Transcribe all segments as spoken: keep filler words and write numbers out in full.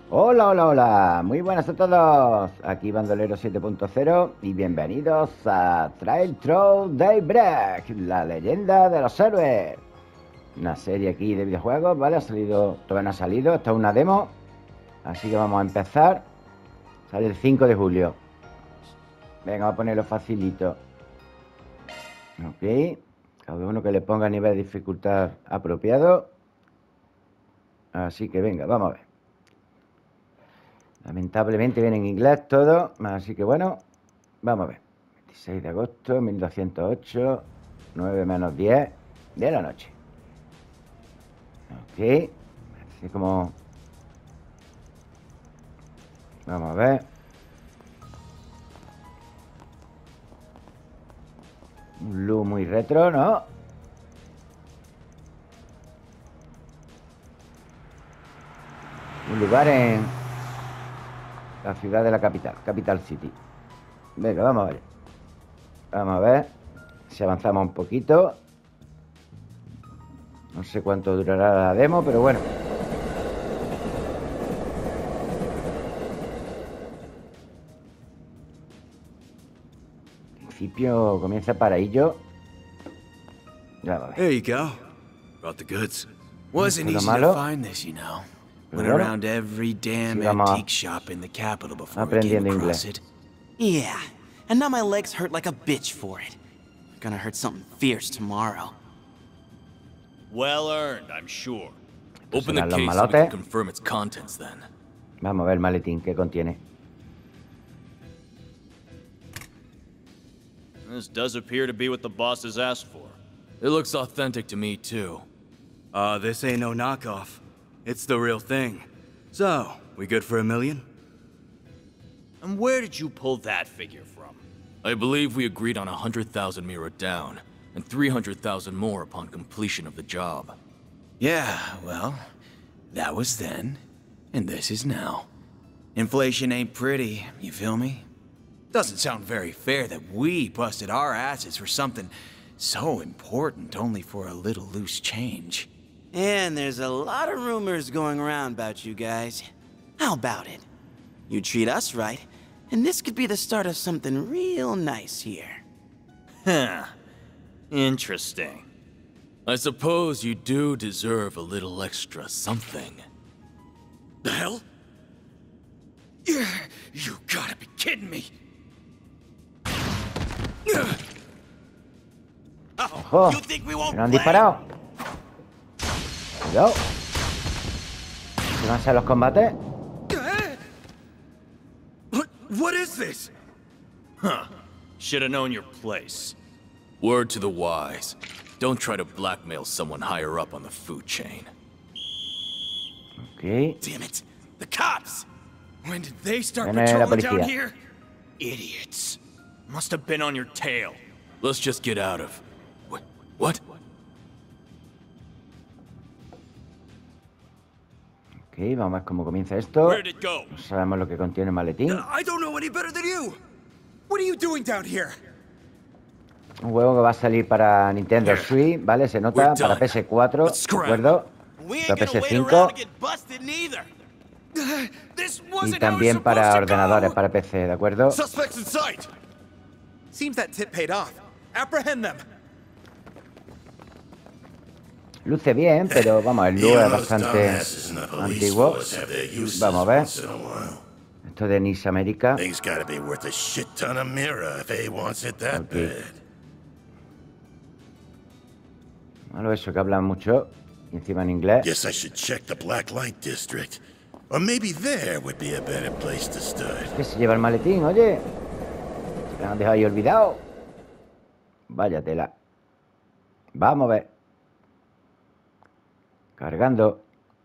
Hola, hola, hola. Muy buenas a todos. Aquí Bandolero siete punto cero y bienvenidos a Trail Through Daybreak, la leyenda de los héroes. Una serie aquí de videojuegos, ¿vale? Ha salido, todavía no ha salido, esta es una demo. Así que vamos a empezar. Sale el cinco de julio. Venga, vamos a ponerlo facilito. Ok. Cada uno que le ponga nivel de dificultad apropiado. Así que venga, vamos a ver. Lamentablemente viene en inglés todo, así que bueno, vamos a ver. veintiséis de agosto, mil doscientos ocho, nueve menos diez de la noche. Ok, así como... Vamos a ver. Un look muy retro, ¿no? Un lugar en la ciudad de la capital, Capital City. Venga, vamos a ver. Vamos a ver si avanzamos un poquito. No sé cuánto durará la demo, pero bueno. En principio comienza para ello. Ya va a ver. There you go. Brought the goods. Wasn't Esto es lo easy to malo. find this, you know. Pero Went bueno, around every damn sí vamos antique shop in the capital before we came aprendiendo across inglés. it. Yeah, and now my legs hurt like a bitch for it. Gonna hurt something fierce tomorrow. Well earned, I'm sure. Open the serán los case so we malotes. can confirm its contents then. Vamos a ver el maletín que contiene. This does appear to be what the boss has asked for. It looks authentic to me too. Uh, this ain't no knockoff. It's the real thing. So, we good for a million? And where did you pull that figure from? I believe we agreed on a hundred thousand Mira down, and three hundred thousand more upon completion of the job. Yeah, well, that was then, and this is now. Inflation ain't pretty, you feel me? Doesn't sound very fair that we busted our asses for something so important only for a little loose change. And there's a lot of rumors going around about you guys. How about it? You treat us right, and this could be the start of something real nice here. Huh. Interesting. I suppose you do deserve a little extra something. The hell? Yeah, you gotta be kidding me. ¡Ojo! You think we won't ¡Me lo han play? disparado! ¡Cuidado! ¿Qué van a ser los combates? What, what is this? Huh. Should have known your place. Word to the wise. Don't try to blackmail someone higher up on the food chain. Ok. Damn it, the cops! When did they start Viene la patrolling down policía. here? Idiots. Must have been on your tail. Let's just get out of... What? What? Ok, vamos a ver cómo comienza esto. Where'd it go? No sabemos lo que contiene el maletín. I don't know any better than you. What are you doing down here? Un juego que va a salir para Nintendo Switch, ¿vale? Se nota, We're para done. P S cuatro, Let's ¿de scrap. acuerdo? We ain't Para gonna P S wait cinco around to get busted neither. This y wasn't how también it's para supposed to ordenadores, go. para P C, ¿de acuerdo? Suspects in sight. Seems that tip paid off. Apprehend them. Luce bien, pero vamos, el look es bastante antiguo. Vamos a ver. Esto de Nice América. Thing's gotta be worth a shit ton of Mira if A wants it that Okay. bad. Malo eso, que hablan mucho. Y encima en inglés. Guess I should check the Black Light District. Or maybe there would be a better place to start. ¿Qué se lleva el maletín, oye? Se lo han dejado ahí olvidado. Vaya tela. Vamos a ver. Cargando.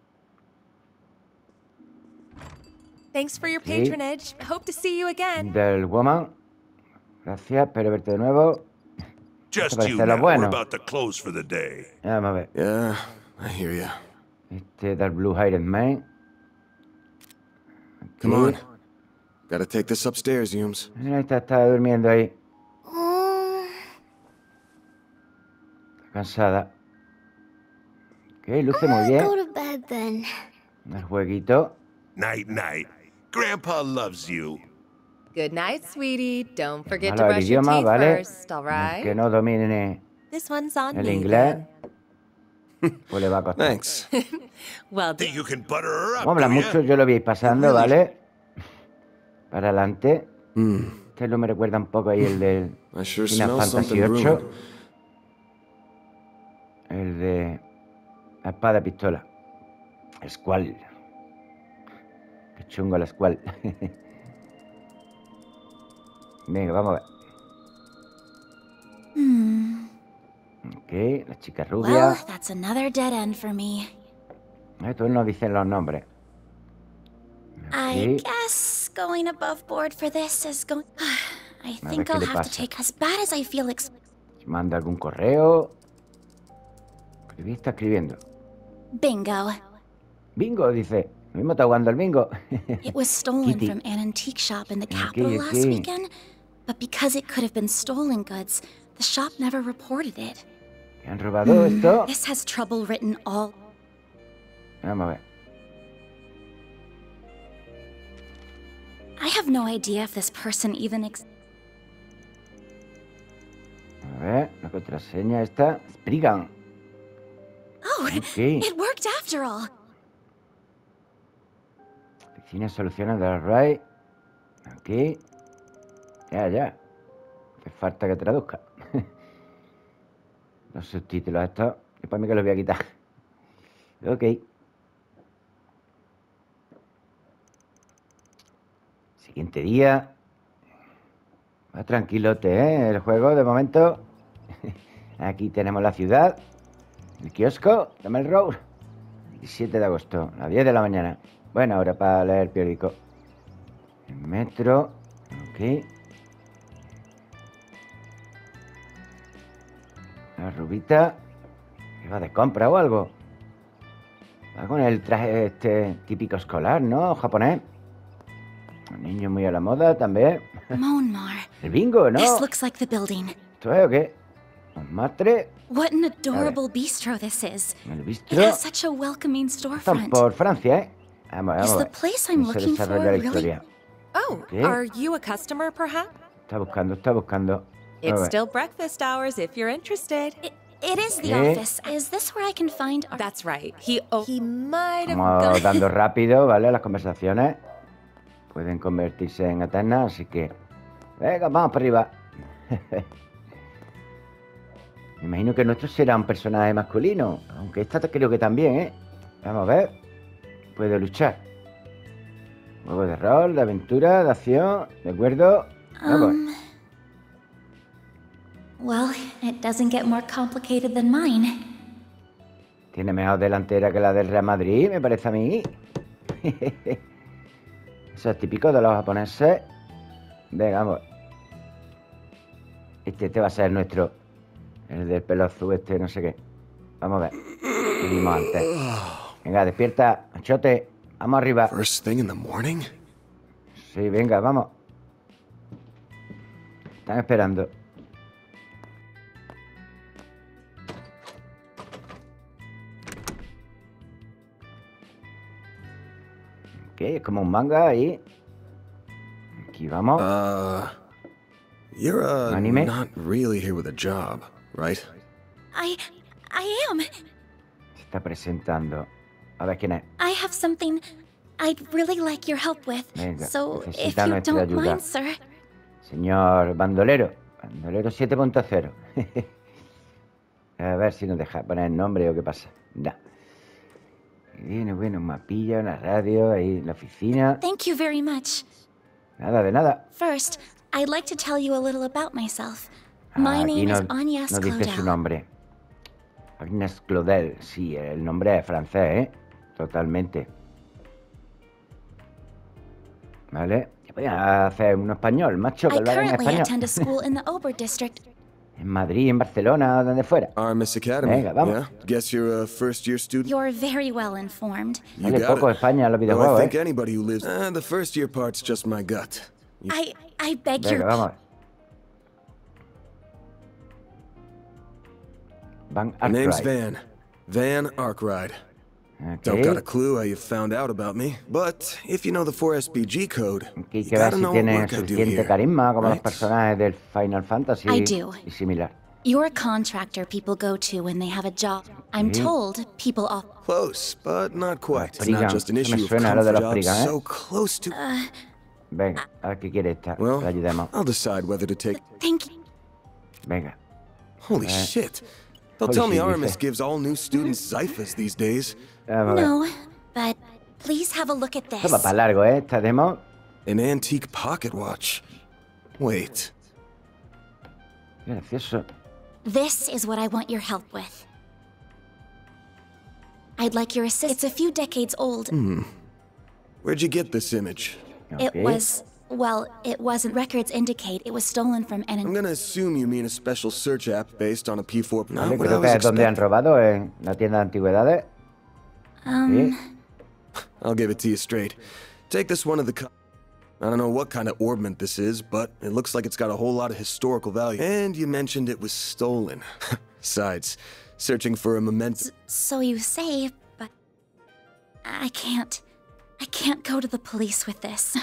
Thanks for your Sí. patronage. Hope to see you again. Del Woman. Gracias, espero verte de nuevo. Just parece you lo now. We're bueno. about to close for the day. Vamos a ver. Yeah, I hear ya. Este del Blue Iron Man. Come on. Gotta take this upstairs, Yums. Mira, está, está durmiendo ahí. Está cansada. Ok, luce muy bien. Go to bed then. El jueguito. Night, night. Grandpa loves you. Good night, sweetie. Don't forget Malo to el brush your idioma, teeth ¿vale? first, all right? Que no domine This one's on el me inglés, then. pues le va a costar. Thanks. Well, Think you can butter her up, Como habla do ya? mucho, yo lo voy a ir pasando, ¿vale? Para adelante. Hmm. Este no me recuerda un poco ahí el del I sure Final smell Fantasy something brewing. ocho. El de la espada pistola. Squall. Qué chungo la Squall. Venga, vamos a ver. Hmm. Ok, la chica Well, rubia. that's another dead end for me. Estos no dicen los nombres. I Ok. guess going above board for this is going. I ver think qué I'll le have to pasa. take as bad as I feel. Ex- Manda algún correo. Escribí, está escribiendo. Bingo. Bingo, dice. Lo mismo está jugando el bingo. It was stolen Kitty. from an antique shop in the Okay, capital last okay. weekend, but because it could have been stolen goods, the shop never reported it. ¿Me han robado esto? This has trouble written all. Vamos a ver. I have no idea if this person even ex- A ver, la contraseña está. Spriggan. Oh, Ok. it worked after all. Oficina soluciones de los RAI. Aquí. Ya, ya. Hace falta que traduzca. Los subtítulos estos. Después me que los voy a quitar. Ok. Siguiente día. Va tranquilote, ¿eh? El juego, de momento. Aquí tenemos la ciudad. El kiosco de Melrose. diecisiete de agosto, a las diez de la mañana. Buena hora para leer el periódico. El metro. Ok. La rubita. ¿Va de compra o algo? Va con el traje este típico escolar, ¿no? Japonés. Un niño muy a la moda también. Monmar. El bingo, ¿no? This looks like the building. ¿Esto es o qué? Montmartre. What an adorable bistro this is. El It bistro. has such a welcoming Están storefront. por Francia, ¿eh? Vamos, vamos Is a the ver. place I'm cómo se looking for desarrolla la really? historia. Oh, Okay. are you a customer, perhaps? Está buscando, está buscando. A It's ver. still breakfast hours if you're interested. It, it is the Okay. office. Is this where I can find our... That's right. He oh, he might have Vamos gone. dando rápido, ¿vale? Las conversaciones pueden convertirse en eternas, así que... Venga, vamos para arriba. Me imagino que nuestro será un personaje masculino, aunque esta creo que también, ¿eh? Vamos a ver. Puede luchar. Juego de rol, de aventura, de acción, ¿de acuerdo? Vamos. Um... Well, it doesnn get more complicated than mine. Tiene mejor delantera que la del Real Madrid, me parece a mí. Eso es típico de los japoneses. Venga, vamos. Este, este va a ser nuestro. El del pelo azul, este, no sé qué. Vamos a ver. Lo vimos antes. Venga, despierta, Anchote. Vamos arriba. First thing in the morning? Sí, venga, vamos. Están esperando. Ok, es como un manga ahí. Aquí vamos. Uh, you're uh, Anime? not really here with a job, right? I... I am. Se está presentando. A ver quién es. I have something I'd really like your help with. Venga, So, if necesita you nuestra don't ayuda. mind, sir. Señor Bandolero. Bandolero siete punto cero. A ver si nos deja poner el nombre o qué pasa. No. Viene, bueno, un mapilla, una radio ahí en la oficina. Thank you very much. Nada de nada. First, I'd like to tell you a little about myself. Ah, My aquí name no, is Agnes no dice su Claudel. nombre. Agnes Claudel. Sí, el nombre es francés, ¿eh? Totalmente. Vale. Voy a hacer uno español, macho, que I lo haga en currently español. attend a school in the Ober district. En Madrid, en Barcelona, donde fuera. Artemis Academy. Venga, vamos. Yeah? Guess you're a first-year student? You're very well informed. You Vale got poco it. España en los Well, videojuegos, I think ¿eh? anybody who lives... Uh, the first-year part's just my gut. You- I I beg Venga, your... vamos. Van My name's Arkwright. Van. Van Arkwright. Don't got a Ok. clue how you found out about me, but if you know the four S P G code, Aquí hay you que ver gotta si know what tiene work I do suficiente here, carisma como los right? personajes del Final Fantasy I do. y similar. You're a contractor people go to when they have a job. I'm Sí. told people off. Close, but not quite. It's Prigan. not just an Eso me issue of suena lo de comfort los jobs Prigan, ¿eh? so close to... Venga, a ver qué quiere esta. Well, Le ayudemos. I'll decide whether to take... Thank you. Venga. Holy Eh. shit. They'll Holy tell me shit, Aramis dice. gives all new students Zyphas these days. Vamos a ver. No, but please have a look at Esto va this. para largo, ¿eh? Esta demo. An antique pocket watch. Wait. Qué gracioso. This is what I want your help with. I'd like your assist. It's a few decades old. Where'd you get this image? It Ok. was, well, it wasn't. Records indicate it was stolen from I'm an. gonna assume you mean a special search app based on a P four... Not Vale, what I creo que was es donde han expecting. robado, en la tienda de antigüedades. Um, Sí. I'll give it to you straight. Take this one of the... Co I don't know what kind of ornament this is, but it looks like it's got a whole lot of historical value. And you mentioned it was stolen. Besides, searching for a memento... so you say, but I can't. I can't go to the police with this.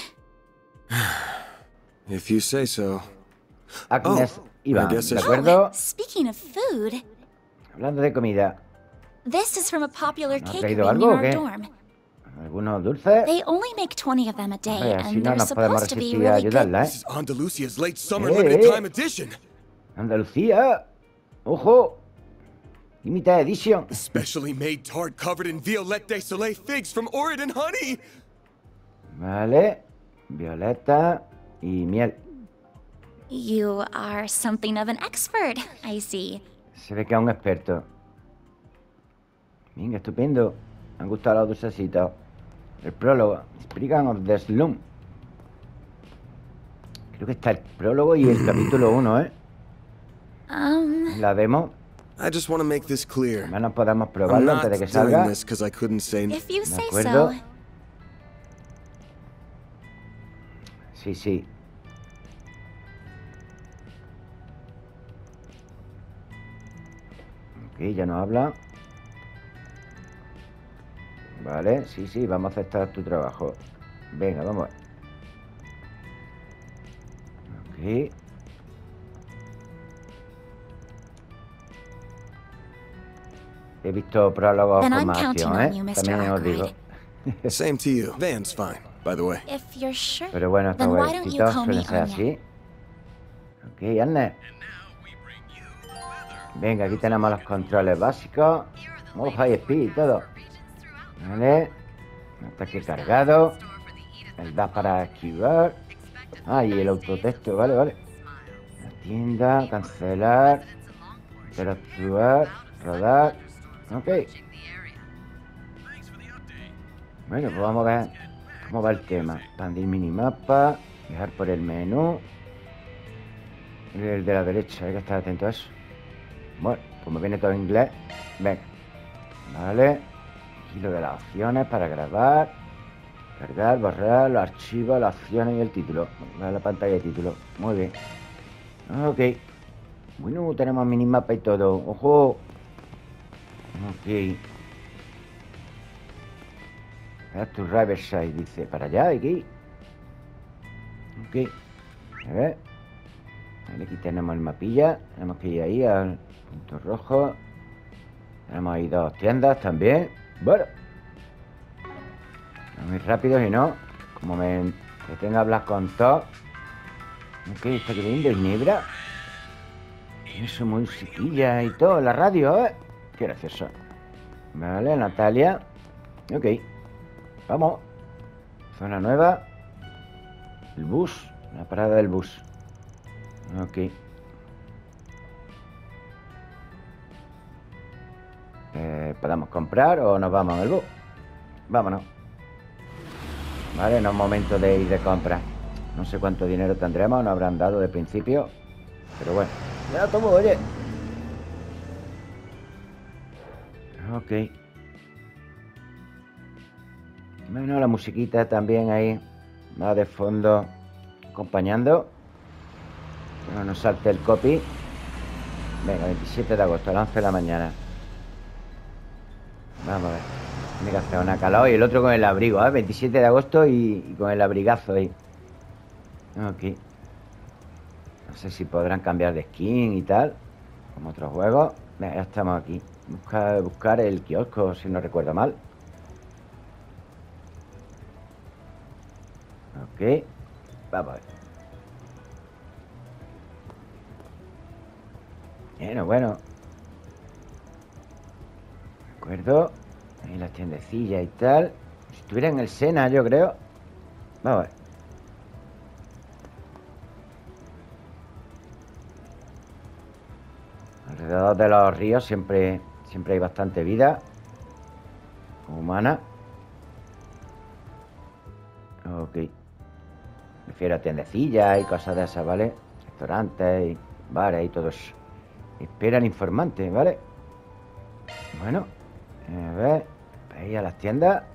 If you say so. Agnes Oh, Iván, I guess ¿de I- acuerdo? Oh, speaking of food, Hablando de comida, this is from a popular ¿No ha cake traído ring algo near o our qué? dorm. algunos dulces. They only make twenty of them a day, Hombre, así and no they're nos podemos supposed to be resistir a really good. ayudarla, This ¿eh? is Andalusia's late summer Hey, limited hey. time edition. Andalucía. ¡Ojo! Limited Edition. Specially made tart covered in Violette de Soleil figs from Oregon honey. Vale. Violeta y miel. You are something of an expert, I see. Se ve que es un experto. Venga, estupendo. Me han gustado los dulcecitos. El prólogo. Spriggan of the Slum. Creo que está el prólogo y el capítulo uno, ¿eh? Um, La demo. I just want to make this clear. Al menos podamos I'm probarlo not antes de que doing salga. this because I couldn't say... if you say acuerdo. so. Sí, sí. Ok, ya no habla. Vale, sí, sí, vamos a aceptar tu trabajo. Venga, vamos. Ok. He visto prólogos Then con I'm más counting acción, on ¿eh? you, mister También os digo. Arkwright. Same to you. Van's fine, by the way. If you're sure. Pero bueno, estos Then why don't you huevecitos call me suelen ser Anya? así. Ok, Anne. Venga, aquí tenemos los controles básicos. Muy high speed y todo. Vale. Ataque cargado. El dash para esquivar. Ah, y el autotexto, vale, vale. La tienda, cancelar. Interactuar, rodar. Ok. Bueno, pues vamos a ver cómo va el tema. Expandir minimapa. Dejar por el menú. El de la derecha, hay que estar atento a eso. Bueno, como viene todo en inglés. Venga. Vale. Aquí lo de las opciones para grabar. Cargar, borrar los archivos, las opciones y el título. La pantalla de título. Muy bien. Ok. Bueno, tenemos minimapa y todo. ¡Ojo! Ok. Head to Riverside, dice. Para allá, aquí. Ok. A ver. Vale, aquí tenemos el mapilla. Tenemos que ir ahí al punto rojo. Tenemos ahí dos tiendas también. Bueno. Muy rápido, si no. Como me que tenga hablar con todo. Ok, está queriendo Ginebra. Eso, musiquilla y todo, la radio, ¿eh? Qué gracioso. Vale, Natalia. Ok. Vamos. Zona nueva. El bus. La parada del bus. Ok. Eh, ¿Podemos comprar o nos vamos en el bus? Vámonos. Vale, no es momento de ir de compra. No sé cuánto dinero tendremos, nos habrán dado de principio. Pero bueno. Ya tomo, oye. Ok. Bueno, la musiquita también ahí. Va de fondo. Acompañando. Que no nos salte el copy. Venga, veintisiete de agosto a las once de la mañana. Vamos a ver. Tiene que hacer una calor. Y el otro con el abrigo, ¿eh? veintisiete de agosto y, y con el abrigazo ahí. Ok. No sé si podrán cambiar de skin y tal, como otros juegos. Venga, ya estamos aquí. Buscar, buscar el kiosco, si no recuerdo mal. Ok. Vamos a ver. Bueno, bueno. De acuerdo. Ahí las tiendecillas y tal. Si estuviera en el Sena, yo creo. Vamos a ver. Alrededor de los ríos siempre, siempre hay bastante vida humana. Ok. Prefiero tiendecillas y cosas de esas, ¿vale? Restaurantes y bares y todo eso. Espera el informante, ¿vale? Bueno, a ver. Ahí a las tiendas.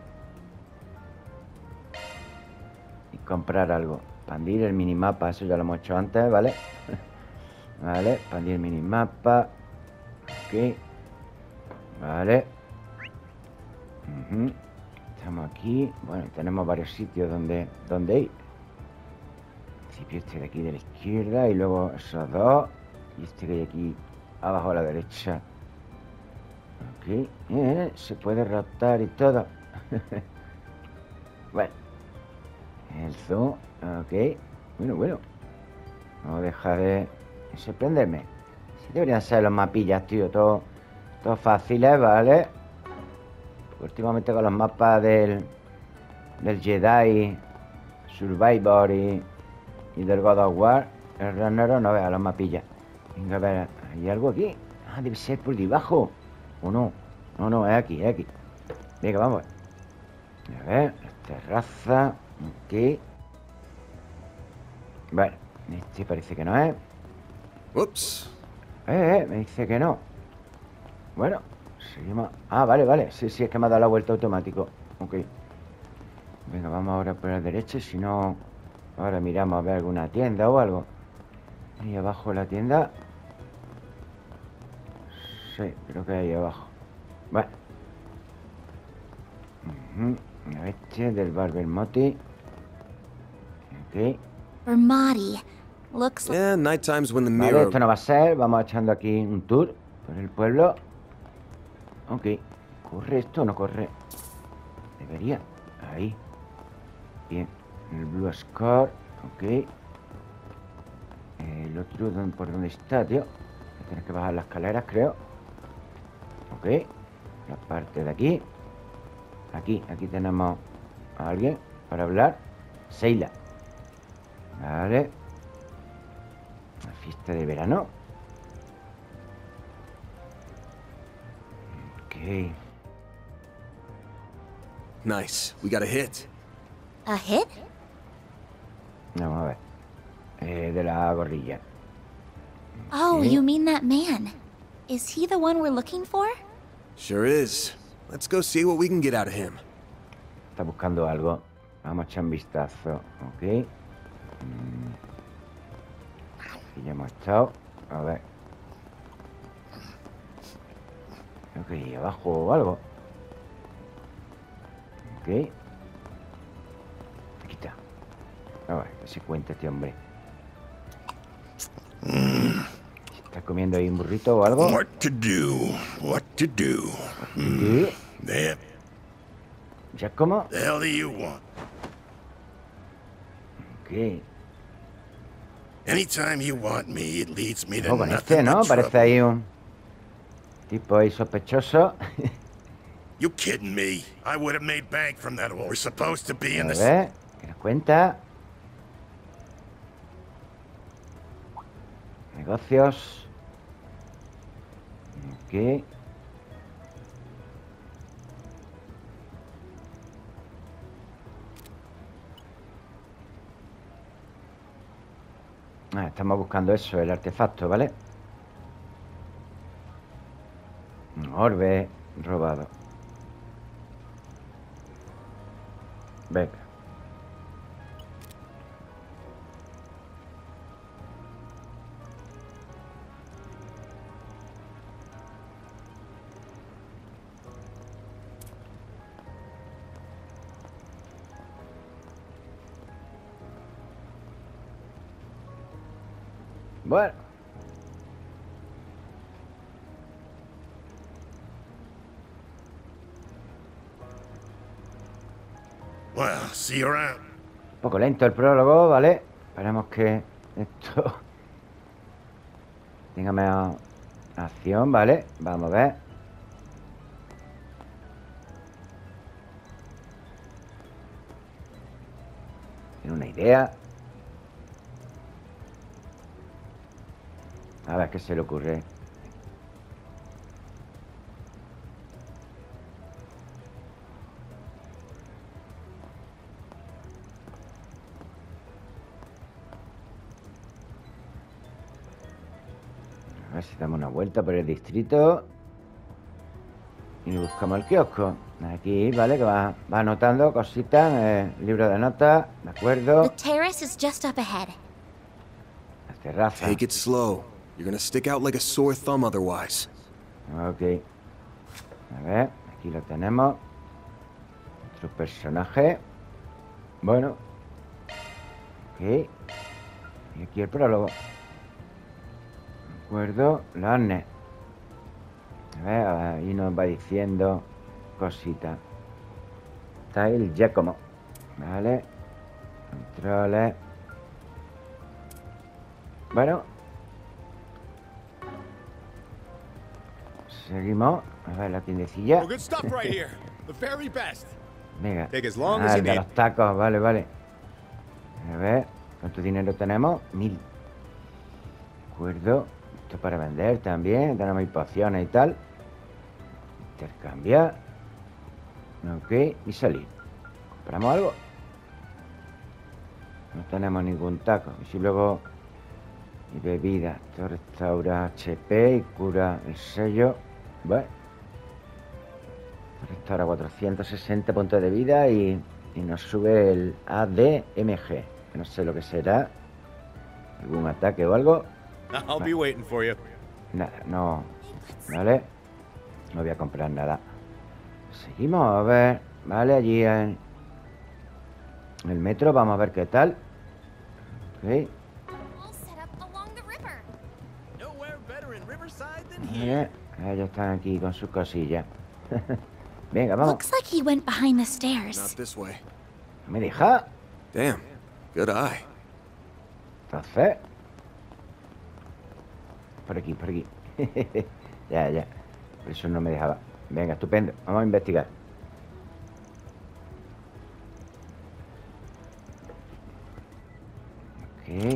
Y comprar algo. Expandir el minimapa, eso ya lo hemos hecho antes, ¿vale? Vale, expandir el minimapa. Ok. Vale. Uh-huh. Estamos aquí. Bueno, tenemos varios sitios donde, donde ir. En principio este de aquí de la izquierda. Y luego esos dos. Y este que hay aquí abajo a la derecha. Ok. Eh, se puede rotar y todo. Bueno. El zoom. Ok. Bueno, bueno. No deja de sorprenderme. Si deberían ser los mapillas, tío. Todo, todo fáciles, ¿vale? Porque últimamente con los mapas del del Jedi Survivor y, y del God of War, el Ragnarok, no vea los mapillas. Venga, a ver, ¿hay algo aquí? Ah, debe ser por debajo. ¿O no? No, no, es aquí, es aquí. Venga, vamos. A ver, la terraza. Ok. Bueno, este parece que no es. Ups. Eh, eh, me dice que no. Bueno, seguimos. Ah, vale, vale. Sí, sí, es que me ha dado la vuelta automático. Ok. Venga, vamos ahora por la derecha. Si no, ahora miramos a ver alguna tienda o algo. Ahí abajo la tienda. Sí, creo que ahí abajo. Bueno. Uh-huh. A este del bar Bermotti. Ok. Bermotti. Looks like... Yeah, night times when the Vale, mirror... esto no va a ser. Vamos echando aquí un tour por el pueblo. Ok. ¿Corre esto o no corre? Debería. Ahí. Bien. El Blue Score. Ok. El otro, ¿por dónde está, tío? Tienes que bajar las escaleras, creo. Ok. La parte de aquí. Aquí, aquí tenemos a alguien para hablar. Seila. Vale. La fiesta de verano. Ok. Nice. We got a hit. A hit? Vamos a ver. Eh, de la gorrilla. Oh, Okay. you mean that man. Is he the one we're looking for? Sure is. Let's go see what we can get out of him. Está buscando algo. Vamos a echar un vistazo. Ok. Mm. Aquí ya hemos estado. A ver. Creo que ahí abajo o algo. Ok. Aquí está. A ver, que se cuenta este hombre. ¿Se está comiendo ahí un burrito o algo? What to do? What to do? Sí. There. ¿Ya cómo? The hell do you want? Ok. Anytime you want me, it leads me to Oh, con nothing este, ¿no? but Parece trouble. ahí un tipo ahí sospechoso. You kidding me? I would have made bank from that. We're supposed to be A in the... ver, que nos cuenta. Negocios. Ok. Ah, estamos buscando eso, el artefacto, ¿vale? Un orbe robado. Venga. Bueno. Well, see you around. Un poco lento el prólogo, ¿vale? Esperemos que esto tenga menos acción, ¿vale? Vamos a ver. Tiene una idea. A ver qué se le ocurre. A ver si damos una vuelta por el distrito y buscamos el kiosco. Aquí, ¿vale? Que va, va anotando cositas en el libro de notas. ¿De acuerdo? The terrace is just up ahead. La terraza. Take it slow. You're gonna stick out like a sore thumb otherwise. Ok. A ver, aquí lo tenemos. Otro personaje. Bueno. Ok. Y aquí el prólogo. De acuerdo. Larne. A ver, ahí nos va diciendo cositas. Style Giacomo. Vale. Controles. Bueno. Seguimos. A ver la tiendecilla. Oh, good stuff right here. The very best. Venga. Take as long Ah, as you el de need. los tacos. Vale, vale. A ver. ¿Cuánto dinero tenemos? Mil. De acuerdo. Esto para vender también. Tenemos ahí pociones y tal. Intercambiar. Ok. Y salir. ¿Compramos algo? No tenemos ningún taco. Y si luego... Y bebida. Esto restaura H P y cura el sello. Bueno. Esto restaura cuatrocientos sesenta puntos de vida y, y nos sube el A D M G. Que no sé lo que será. ¿Algún ataque o algo? I'll be waiting for you. Nada, no. Vale. No voy a comprar nada. Seguimos a ver. Vale, allí en el metro. Vamos a ver qué tal. Ok. Vale. Ellos están aquí con sus cosillas. Venga, vamos. Looks like he went behind the stairs. Not this way. ¿Me deja? Damn. Good eye. Entonces. Por aquí, por aquí. Ya, ya. Por eso no me dejaba. Venga, estupendo. Vamos a investigar. Ok.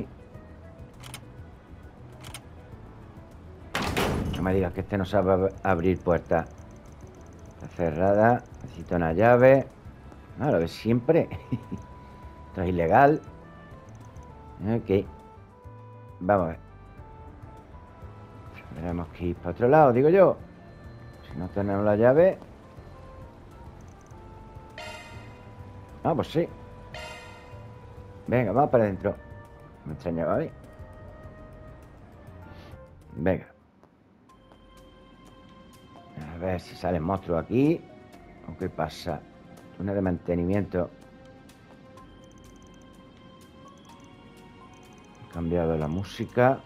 No me digas que este no sabe abrir puertas. Está cerrada. Necesito una llave. No, lo ves siempre. Esto es ilegal. Ok. Vamos a ver. Tendremos que ir para otro lado, digo yo. Si no tenemos la llave. Ah, pues sí. Venga, vamos para adentro. Me extrañaba, ¿vale? Venga. A ver si sale el monstruo aquí. ¿O qué pasa? Una de mantenimiento. He cambiado la música.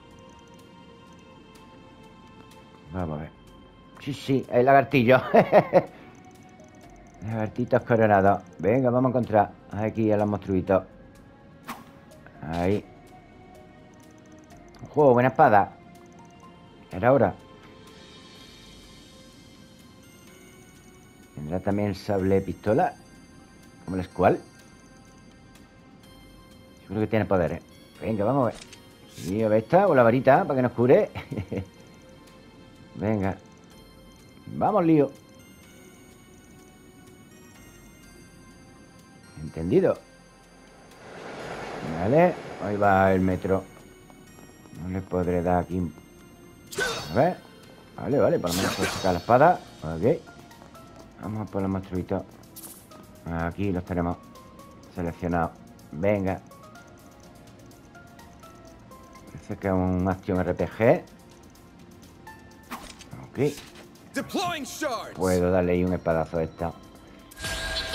Vamos a ver. Sí, sí, el lagartillo. Lagartitos coronados. Venga, vamos a encontrar aquí a los monstruitos. Ahí. Un juego, buena espada. Era hora. ¿Tendrá también el sable pistola? ¿Como el Squall? Seguro que tiene poderes. Venga, vamos a ver. Sí, a ver esta, o la varita, para que nos cure. Venga. Vamos, lío. Entendido. Vale, ahí va el metro. No le podré dar aquí. A ver. Vale, vale, por lo menos puedo sacar la espada. Ok. Vamos por los monstruitos. Aquí los tenemos seleccionados. Venga. Parece que es un Action R P G. Ok. Puedo darle ahí un espadazo a esta.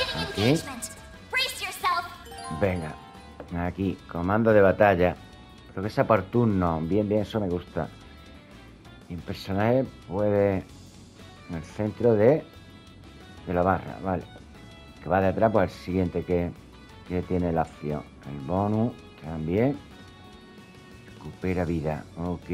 Aquí. Venga. Aquí, comando de batalla. Creo que sea por turno. Bien, bien, eso me gusta. Y un personaje puede... En el centro de... De la barra, vale. Que va detrás, pues el siguiente que, que tiene la acción. El bonus también. Recupera vida. Ok.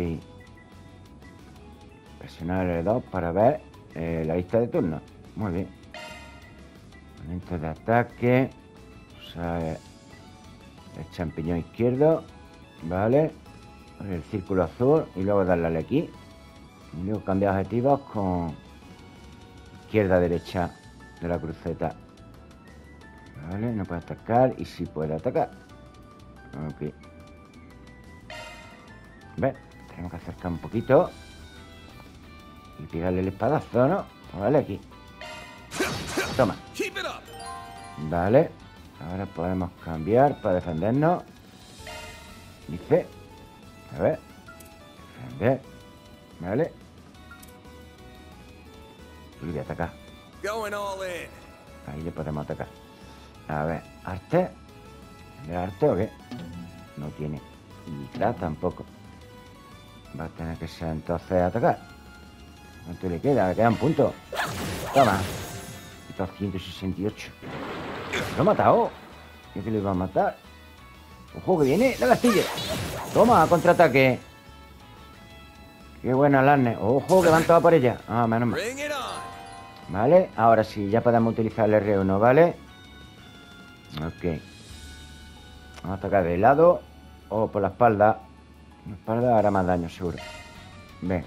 Presionar el dos para ver eh, la lista de turnos. Muy bien. Momento de ataque. Usar el champiñón izquierdo. Vale. El círculo azul. Y luego darle aquí. Y luego cambiar objetivos con izquierda, derecha de la cruceta. Vale, no puede atacar. Y sí puede atacar. Ok. Ve, tenemos que acercar un poquito. Y pegarle el espadazo, ¿no? Vale, aquí. Toma. Vale. Ahora podemos cambiar para defendernos. Dice. A ver. Defender. Vale. Y voy a atacar. Ahí le podemos atacar. A ver. ¿Arte? ¿De arte o qué? No tiene. Y crack tampoco. Va a tener que ser entonces atacar. ¿Cuánto le queda? Le quedan puntos. Toma. doscientos sesenta y ocho. Lo ha matado. ¿Qué que lo iba a matar? Ojo que viene la astilla. Toma, contraataque. Qué buena Larne. Ojo que van todas por ella. Ah, menos mal. Vale, ahora sí, ya podemos utilizar el R uno, ¿vale? Ok. Vamos a atacar de lado o por la espalda. La espalda hará más daño, seguro. Ven.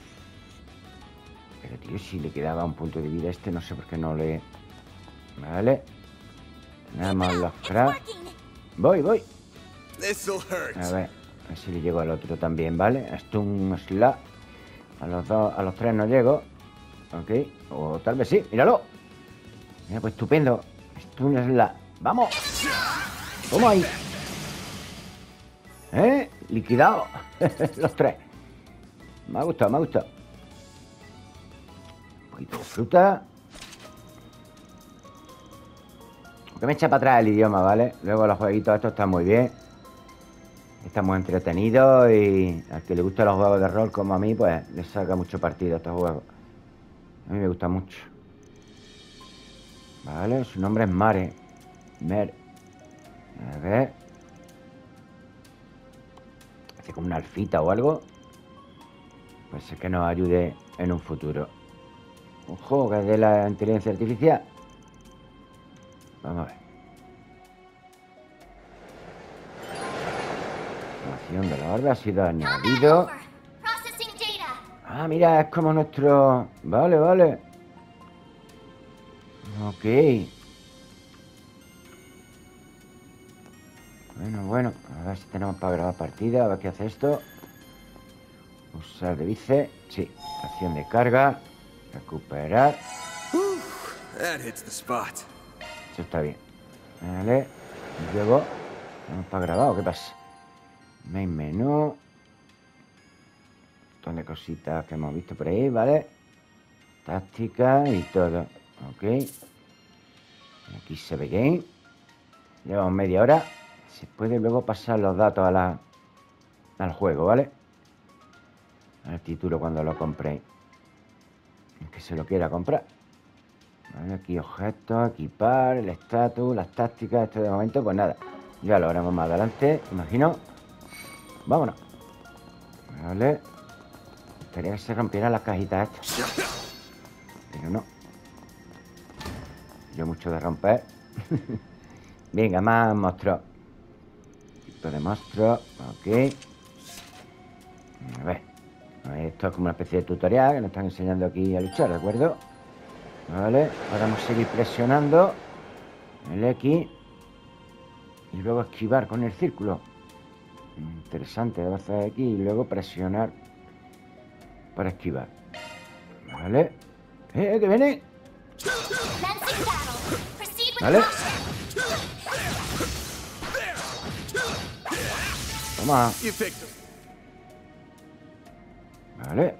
Pero, tío, si le quedaba un punto de vida a este, no sé por qué no le... Vale. Tenemos los cracks. Voy, voy. A ver, a ver si le llego al otro también, ¿vale? Stun Slap. A los dos, a los tres no llego. Ok. O tal vez sí, míralo. Mira, pues estupendo. Stun Slap. ¡Vamos! Toma ahí. ¿Eh? Liquidado. Los tres. Me ha gustado, me ha gustado. Un poquito de fruta. Que me echa para atrás el idioma, ¿vale? Luego los jueguitos estos están muy bien. Están muy entretenidos y al que le gustan los juegos de rol como a mí, pues le saca mucho partido a estos juegos. A mí me gusta mucho. Vale, su nombre es Mare. Mer. A ver. Hace como una alfita o algo. Puede ser que nos ayude en un futuro. Ojo, que es de la inteligencia artificial. Vamos a ver. Información de la orden ha sido añadido. Ah, mira, es como nuestro... Vale, vale. Ok. Bueno, bueno. A ver si tenemos para grabar partida. A ver qué hace esto. Usar de bice. Sí. Acción de carga. Recuperar. Eso está bien. Vale. Y luego... ¿Tenemos para grabar o qué pasa? Main menú. Un montón de cositas que hemos visto por ahí, ¿vale? Táctica y todo. Ok. Aquí se ve game. Llevamos media hora. Se puede luego pasar los datos a la, al juego, ¿vale? Al título cuando lo compréis. El que se lo quiera comprar. Vale, aquí objetos, equipar, el estatus, las tácticas. Esto de momento, pues nada. Ya lo haremos más adelante, imagino. Vámonos. Vale. Me gustaría que se rompieran las cajitas estas. Pero no. Yo mucho de romper. Venga, más monstruos. Tipo de monstruos. Ok. A ver. Esto es como una especie de tutorial que nos están enseñando aquí a luchar, ¿de acuerdo? Vale. Ahora vamos a seguir presionando el X. Y luego esquivar con el círculo. Interesante, debo hacer aquí y luego presionar para esquivar. Vale. ¡Eh, que viene! Vale. Toma. Vale.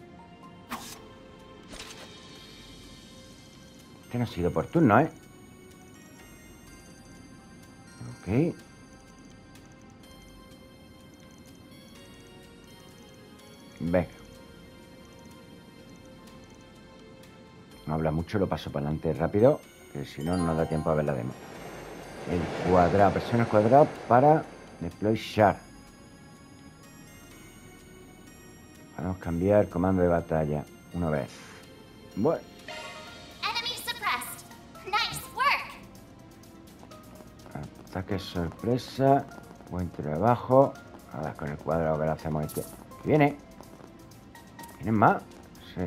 Este no ha sido por turno, ¿eh? Ok. Venga. No habla mucho, lo paso para adelante rápido, que si no, no da tiempo a ver la demo. El cuadrado, presiona el cuadrado para deploy shard. Vamos a cambiar comando de batalla una vez. Bueno. Ataque sorpresa. Buen trabajo. Ahora con el cuadrado que le hacemos este. ¿Qué viene? ¿Vienen más? Sí.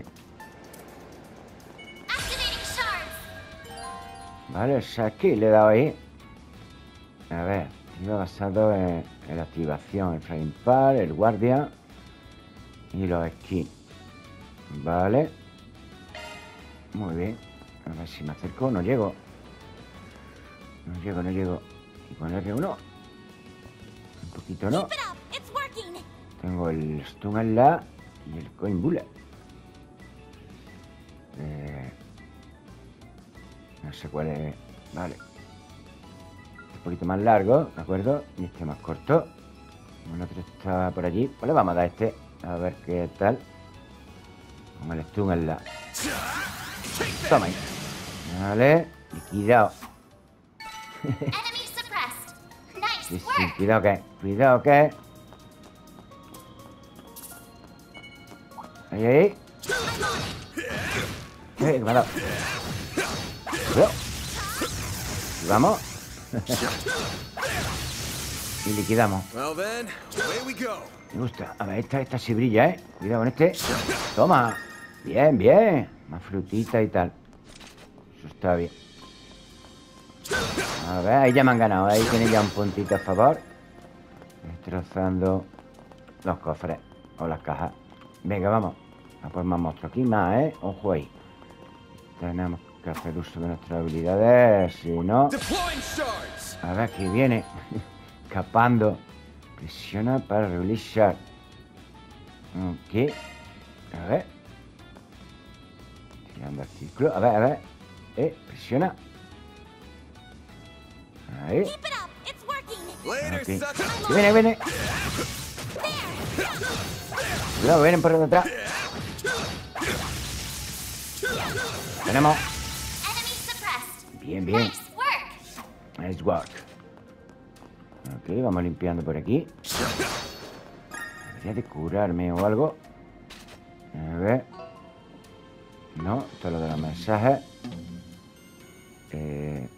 Vale, o aquí le he dado ahí. A ver, iba basado en, en la activación, el frame par, el guardia y los esquís. Vale. Muy bien. A ver si me acerco. No llego. No llego, no llego. Y con R uno. Un poquito no. Tengo el stun en la y el coin bullet. Eh, no sé cuál es. Vale. Un poquito más largo, ¿de acuerdo? Y este más corto. El otro está por allí. Pues le vamos a dar este. A ver qué tal. Con el stun en la. Toma ahí. Vale. Liquidado. Sí, sí, cuidado que. Cuidado que. Ahí, ahí. Eh, me ha dado. Cuidado. Y vamos. Y liquidamos. Me gusta. A ver, esta, esta sí brilla, ¿eh? Cuidado con este. Toma. Bien, bien. Más frutita y tal. Eso está bien. A ver, ahí ya me han ganado. Ahí tiene ya un puntito a favor. Destrozando los cofres o las cajas. Venga, vamos. A por más monstruos. Aquí más, ¿eh? Ojo ahí. Tenemos que hacer uso de nuestras habilidades. Si no... A ver, aquí viene. Escapando. Presiona para release shard. Ok. A ver. Tirando el ciclo. A ver, a ver. Eh, presiona. Ahí. Okay. Viene, viene. Cuidado, vienen por detrás. Tenemos. Bien, bien. Nice work. Ok, vamos limpiando por aquí. Debería de curarme o algo. A ver. No, esto es lo de los mensajes. Eh...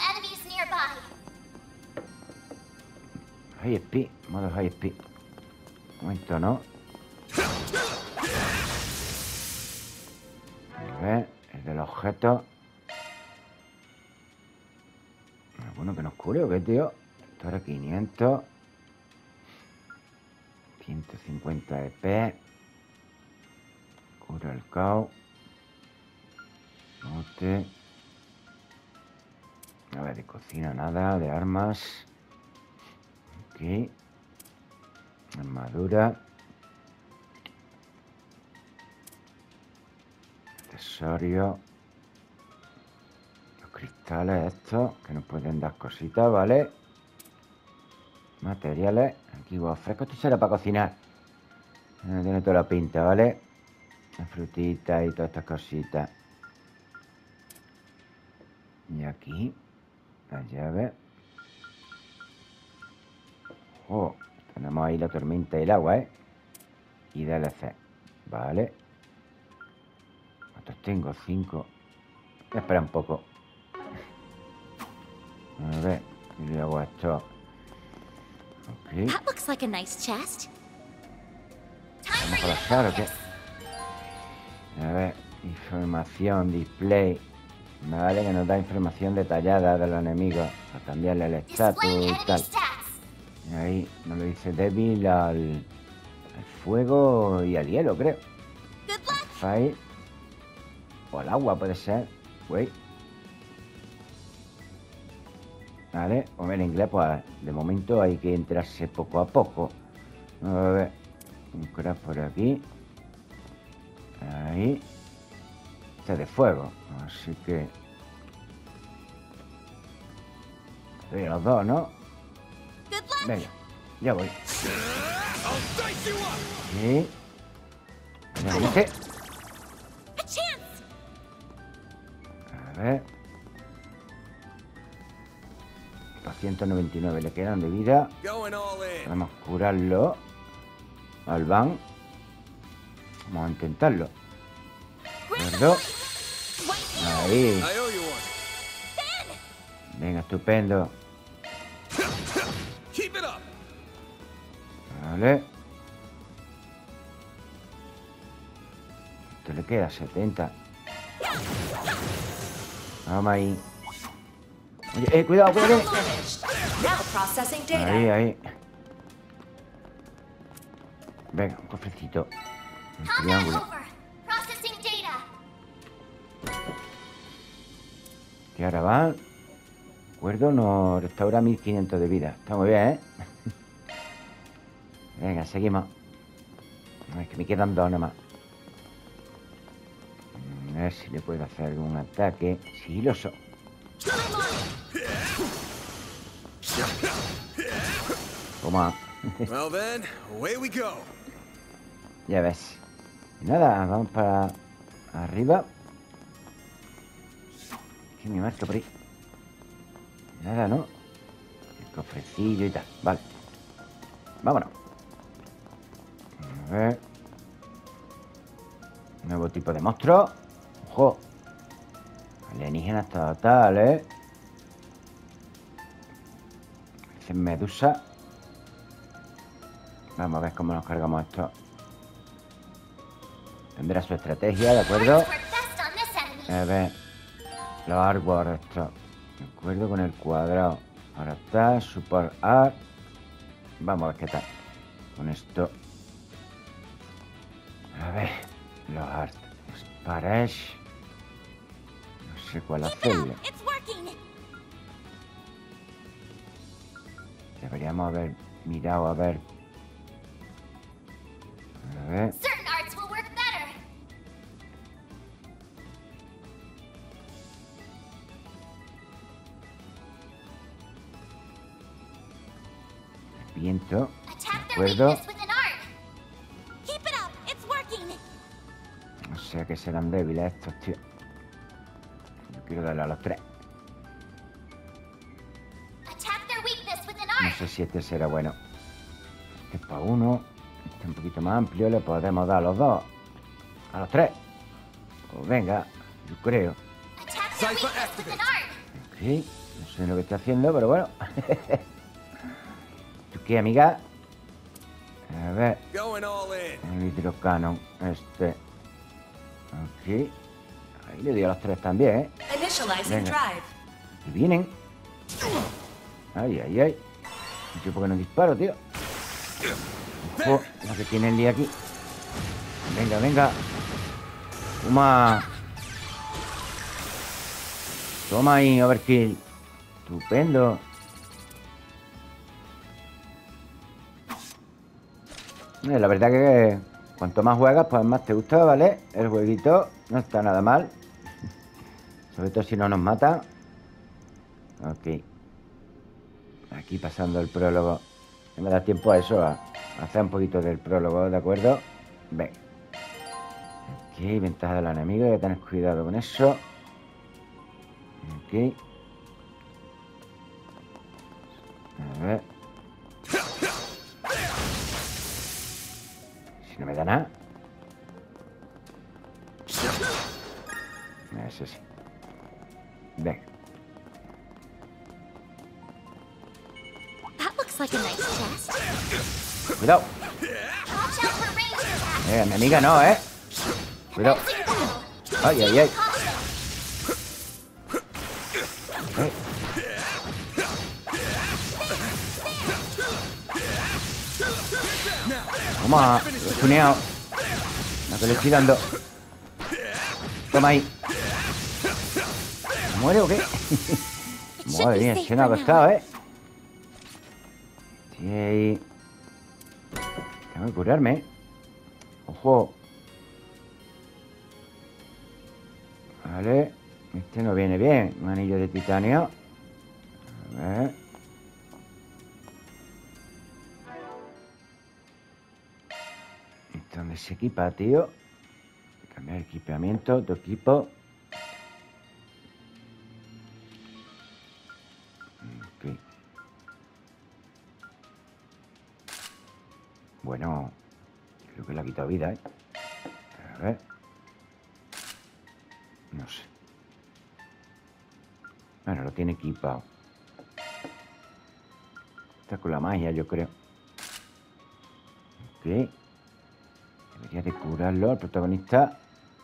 High speed, modo high speed. Un momento, ¿no? A ver, el de los objetos. Bueno, que nos cure o qué, tío. Esto era quinientos. ciento cincuenta E P. Cura el caos. Mote. A ver, de cocina nada, de armas. Aquí. Armadura. Accesorio. Los cristales estos, que nos pueden dar cositas, ¿vale? Materiales. Aquí huevos frescos. Esto será para cocinar. Eh, tiene toda la pinta, ¿vale? Las frutitas y todas estas cositas. Y aquí. La llave. Oh, tenemos ahí la tormenta y el agua, ¿eh? Y D L C. Vale. ¿Cuántos tengo? Cinco. Espera un poco. A ver. Y luego esto. Ok. That looks like a nice chest. ¿Vamos a colapsar o qué? A ver. Información, display. Vale, que nos da información detallada de los enemigos. Para cambiarle el estatus y tal. Y ahí nos lo dice débil al, al fuego y al hielo, creo. Fire. O al agua puede ser. Wait. Vale, o en inglés, pues de momento hay que entrarse poco a poco. A ver. Un craft por aquí. Ahí. Este de fuego. Así que... Estoy a los dos, ¿no? Venga, ya voy. Sí. ¿Viste? A ver. doscientos noventa y nueve le quedan de vida. Podemos curarlo. Al van. Vamos a intentarlo. ¿Verdad? Ahí. Venga, estupendo. Vale. Esto le queda setenta. Vamos ahí. Oye, eh, cuidado, cuidado. Ahí, ahí. Venga, un cofrecito. Un triángulo. Y ahora va. De acuerdo, nos restaura mil quinientos de vida. Está muy bien, ¿eh? Venga, seguimos. Es que me quedan dos nomás. A ver si le puedo hacer algún ataque sigiloso. Toma. Well then, away we go. Ya ves. Nada, vamos para arriba. ¿Qué me marca por ahí? Nada, ¿no? El cofrecillo y tal. Vale. Vámonos. A ver. Nuevo tipo de monstruo. Ojo. Alienígenas total, ¿eh? Es medusa. Vamos a ver cómo nos cargamos esto. Tendrá su estrategia, ¿de acuerdo? A ver. Los árboles estos. De acuerdo con el cuadrado. Ahora está. Super art. Vamos a ver qué tal. Con esto. A ver. Los art. Splash. No sé cuál hacerle. Deberíamos haber mirado a ver. A ver. Viento. De acuerdo. O sea que serán débiles estos, tío. Yo quiero darle a los tres. No sé si este será bueno. Este es para uno. Este es un poquito más amplio. Le podemos dar a los dos. A los tres. Pues venga, yo creo. Ok. No sé lo que está haciendo, pero bueno. ¿Tú qué, amiga? A ver. El hidrocanon. Este. Ok. Ahí le doy a los tres también, ¿eh? Venga. Y vienen. Ay, ay, ay. Yo por qué no disparo, tío. Ojo, lo que tiene el día aquí. Venga, venga. Toma. Toma ahí, overkill. Estupendo. Eh, la verdad que cuanto más juegas, pues más te gusta, ¿vale? El jueguito no está nada mal. Sobre todo si no nos mata. Ok. Aquí pasando el prólogo. No me da tiempo a eso, a hacer un poquito del prólogo, ¿de acuerdo? Ven. Ok, ventaja del enemigo, hay que tener cuidado con eso. Ok. A ver. Si no me da nada. Eso sí. Ven. Cuidado. Eh, mi amiga no, ¿eh? Cuidado. Ay, ay, ay. Eh. Toma, lo he tuneado. No te lo estoy dando. Toma ahí. ¿Me muere o qué? Madre mía, se me ha costado, ¿eh? Sí, ahí. Tengo que curarme. Ojo. Vale. Este no viene bien. Un anillo de titanio. A ver. ¿Dónde se equipa, tío? Cambiar equipamiento, tu equipo. Ok. Bueno, creo que le ha quitado vida, ¿eh? A ver. No sé. Bueno, lo tiene equipado. Está con la magia, yo creo. Ok. Debería de curarlo al protagonista.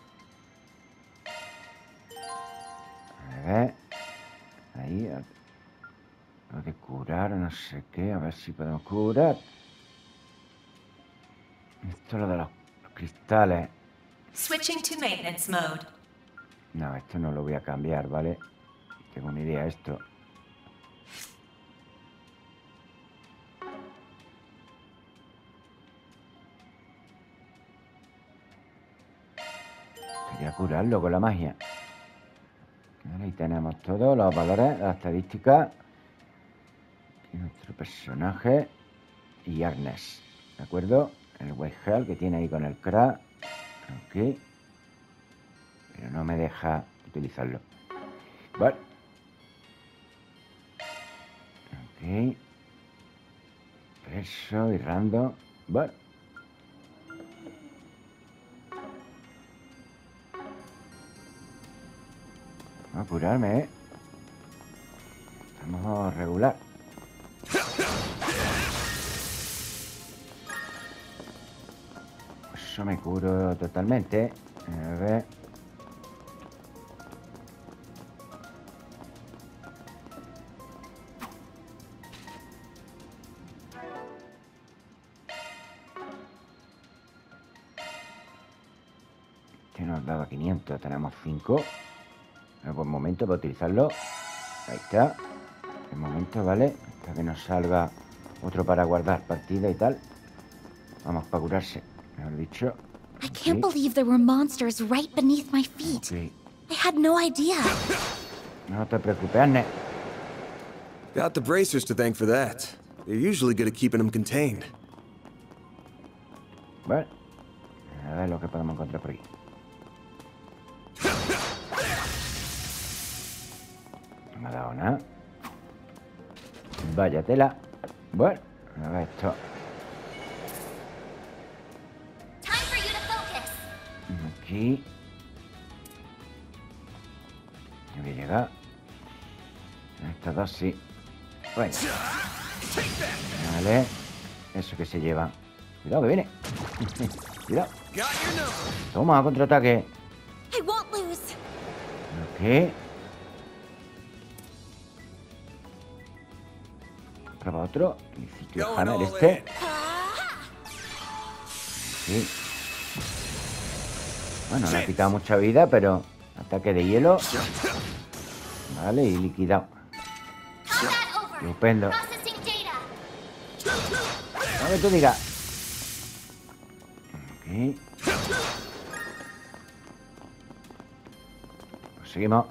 A ver. Ahí. Lo de curar, no sé qué. A ver si podemos curar. Esto es lo de los, los cristales. Switching to maintenance mode. No, esto no lo voy a cambiar, ¿vale? Tengo una idea esto. Quería curarlo con la magia. Vale, ahí tenemos todos los valores, las estadísticas. Y nuestro personaje. Y Agnes. ¿De acuerdo? El White Hell que tiene ahí con el crack. Ok. Pero no me deja utilizarlo. Vale. Ok. Eso y random. Vale. Vamos a curarme, ¿eh? Estamos regular. Eso me curo totalmente, ¿eh? A ver. Este nos daba quinientos, tenemos cinco. Es buen momento para utilizarlo. Ahí está. El momento, ¿vale? Hasta que nos salga otro para guardar partida y tal. Vamos para curarse, mejor dicho. I can't believe there were monsters right beneath my feet. Okay. I had no idea. No te preocupes, Agnes. Got the bracers to thank for that. They're usually good at keeping them contained. Bueno. A ver lo que podemos encontrar por aquí. No me ha dado nada. Vaya tela. Bueno, a ver esto. Aquí. No voy a llegar. Estas dos sí. Bueno. Vale. Eso que se lleva. Cuidado que viene. Cuidado. Toma, contraataque. I won't lose. Ok. Prueba otro. El hammer este. Sí. Bueno, le ha quitado mucha vida, pero ataque de hielo. Vale, y liquidado. Estupendo. A ver, tú digas. Ok. Pues seguimos.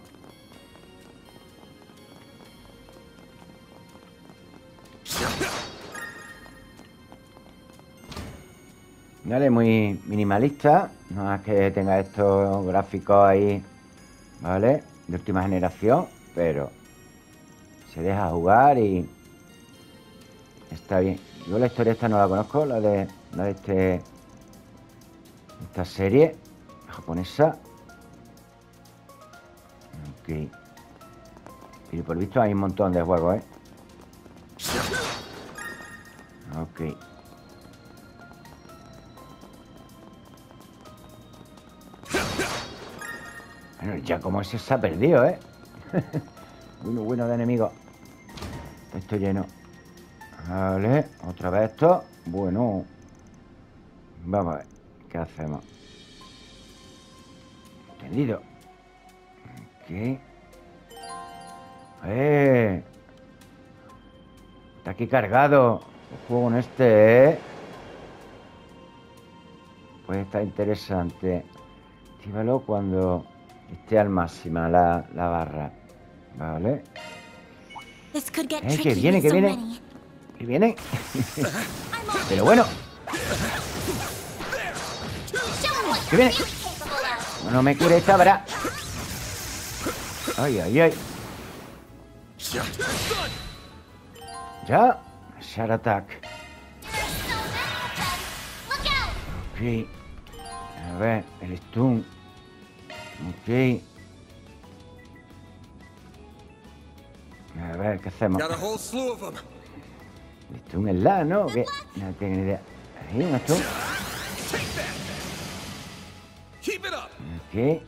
Vale, muy minimalista. No es que tenga estos gráficos ahí, ¿vale? De última generación, pero se deja jugar y está bien. Yo la historia esta no la conozco, la de, la de este esta serie japonesa. Ok. Y por visto hay un montón de juegos, ¿eh? Ok. Bueno, ya como ese se ha perdido, ¿eh? Bueno, bueno de enemigos. Esto lleno. Vale, otra vez esto. Bueno. Vamos a ver. ¿Qué hacemos? Entendido. Ok. ¡Eh! Está aquí cargado el juego en este, ¿eh? Pues está interesante. Actívalo cuando esté al máxima la, la barra. Vale. Eh, que viene, que viene. Que viene. Pero bueno. Que viene. No me cure esta, ¿verdad? Ay, ay, ay. Ya. Shard attack. Ok. A ver, el stun. Ok. A ver, ¿qué hacemos? El stun es la, ¿no? ¿Qué? No tengo ni idea. Ahí, un stun. Ok.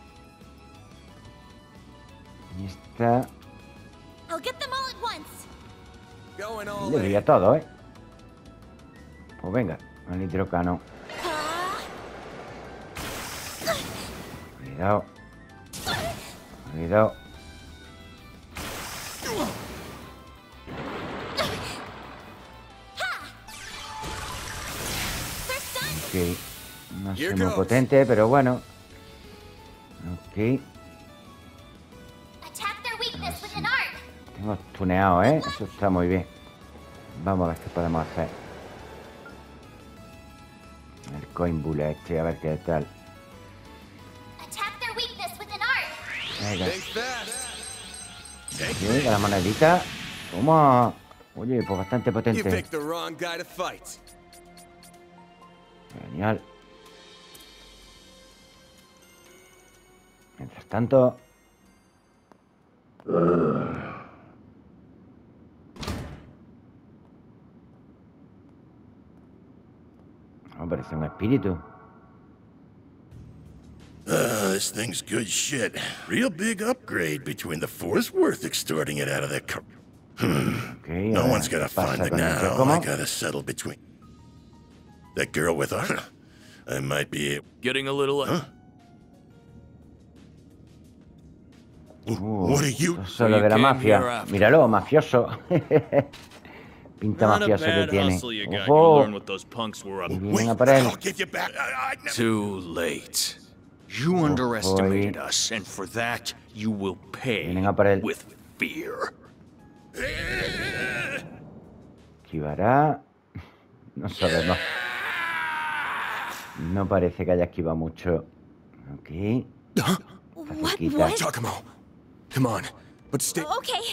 Y está. Le doy a todo, ¿eh? Pues venga, al hidrocano. Cuidado. Cuidado. Ok. No soy muy potente, pero bueno. Ok. Tengo tuneado, ¿eh? Eso está muy bien. Vamos a ver qué podemos hacer. El coin bullet este, a ver qué tal. Venga. Venga, la monedita. Toma. Oye, pues bastante potente. Genial. Mientras tanto... Oh, parece un espíritu. Uh, this thing's good shit. Real big upgrade between the force worth extorting it out of that car. Okay, no uh, one's gonna find it now. I gotta settle between that girl with her. I might be getting a little. Huh? Uh, What are you? Solo de la mafia. Míralo, mafioso. Pinta mafioso que tiene. Ojo. Y vienen a por él. Too late. You underestimated us, and for that you will pay with fear. Esquivará. No sabemos. No parece que haya esquivado mucho. Ok. Giacomo, come on, but stay. Okay.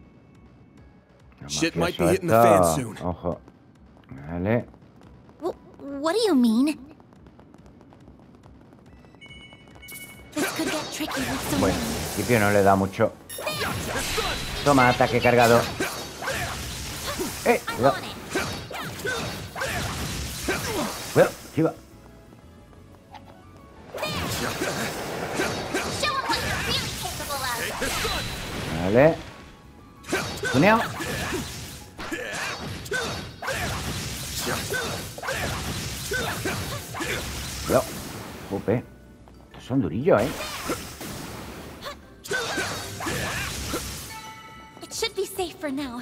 Shit might be hitting the fan soon. Ojo. Vale. What do you mean? This could get tricky with someone. Bueno, en principio no le da mucho. Toma, ataque cargado. Eh, cuidado. Cuidado, esquiva. Vale. Tuneado. Cuidado. Jope. Estos son durillos, ¿eh? It should be safe for now.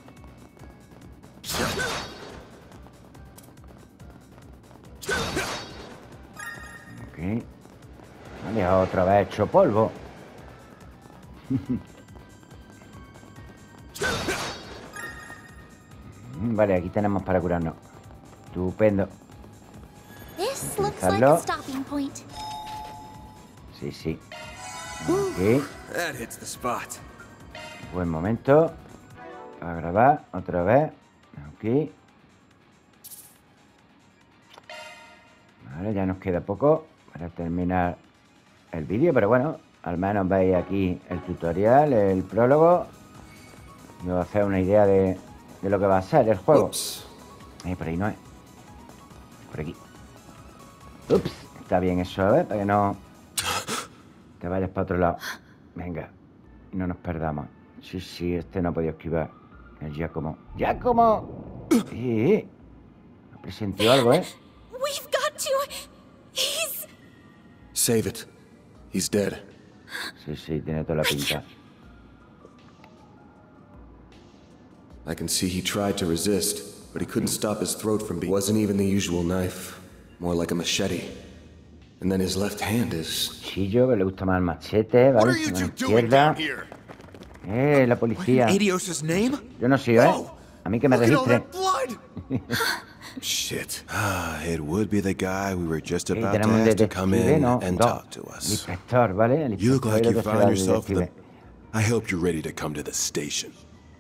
Ok. Vale, otra vez hecho polvo. Vale, aquí tenemos para curarnos. Estupendo. This looks like a stopping point. Sí, sí. Ok. That hits the spot. Buen momento. A grabar otra vez. Ok. Vale, ya nos queda poco para terminar el vídeo, pero bueno, al menos veis aquí el tutorial, el prólogo. Y os hacéis una idea de, de lo que va a ser el juego. Ahí, por ahí no es. Por aquí. Ups, está bien eso, ¿eh? Para que no te vayas para otro lado. Venga, no nos perdamos. Sí, sí, este no ha podido esquivar. El Giacomo. ¡Giacomo! Sí, presentió algo, ¿eh? We've got to. He's. Save it. He's dead. Sí, sí, tiene toda la pinta. I can see he tried to resist, but he couldn't stop his throat from being. Wasn't even the usual knife. More like a machete. And then his left hand is. Cuchillo, que le gusta más el machete, ¿vale? A la izquierda. Eh, la policía. Yo no soy, ¿eh? A mí que me registren. Shit. It would be the guy we were just about okay, to ask to come in no, and dos. talk to us. El inspector, ¿vale? El You look like you que será found el yourself in the... detective. I hope you're ready to come to the station.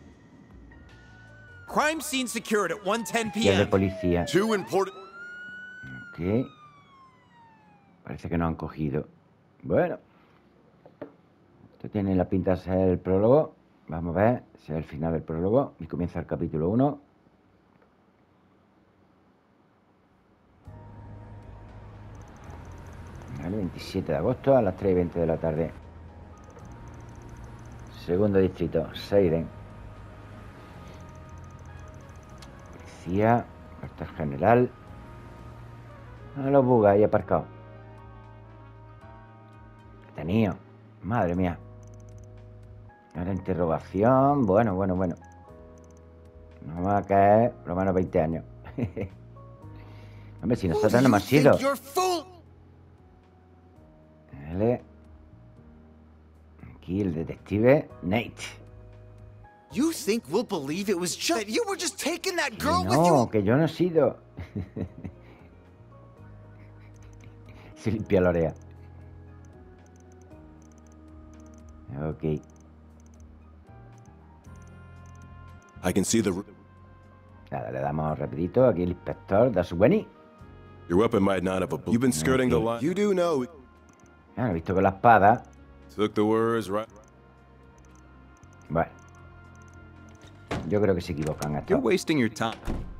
Crime scene secured at one ten p Y el de m policía. Two important... Ok. Parece que no han cogido. Bueno. Esto tiene la pinta de ser el prólogo. Vamos a ver si es el final del prólogo. Y comienza el capítulo uno. Vale, veintisiete de agosto a las tres y veinte de la tarde. Segundo distrito, Seiden. Policía, cuartel general. A los bugas ahí aparcados. Detenido. Madre mía. Ahora interrogación. Bueno, bueno, bueno. Nos va a caer por lo menos veinte años. Hombre, si nosotros no hemos sido. Vale. Aquí el detective Nate. You think we'll believe it was just that you were just taking that girl no, with you? que yo no he sido. Se limpia la oreja. Ok. I can see the... Nada, le damos rapidito. Aquí el inspector da su buení. Your weapon might not have a... You've been skirting okay. the line. You do know... Ah, he visto con la espada. Took the words right... Bueno. Yo creo que se equivocan estos. You're wasting your time.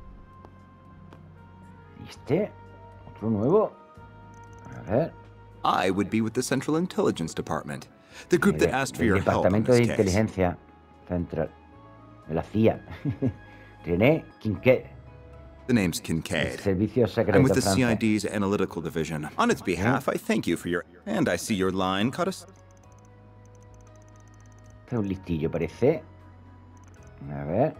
¿Y este? ¿Otro nuevo? A ver. I would be with the Central Intelligence Department, the group that asked for el your help in Departamento de this case. Inteligencia Central. De la C I A. René Kincaid. The name's Kincaid. Servicio Secreto I'm with the francés. C I D's Analytical Division. On its behalf, I thank you for your... And I see your line cut us... Este es un listillo, parece. A ver.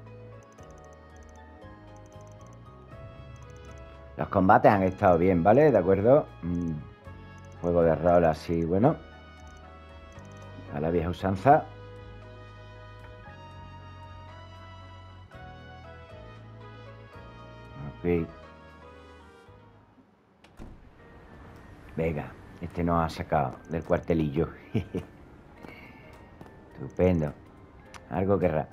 Los combates han estado bien, ¿vale? De acuerdo. Mm, juego de rol así, bueno. A la vieja usanza. Ok. Venga, este nos ha sacado del cuartelillo. Estupendo. Algo querrá.